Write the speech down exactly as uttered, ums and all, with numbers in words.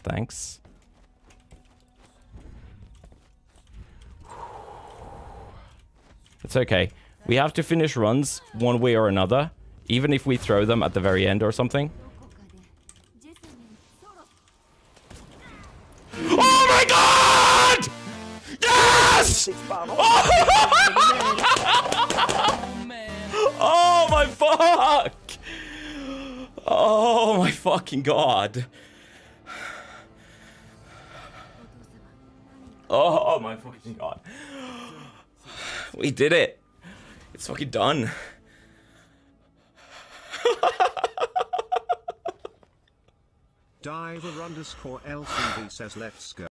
Thanks. It's okay. We have to finish runs one way or another, even if we throw them at the very end or something. Oh my god! Yes! Oh my fuck! Oh my fucking god. Oh my fucking god. We did it. It's fucking done. Diver underscore L C V says let's go.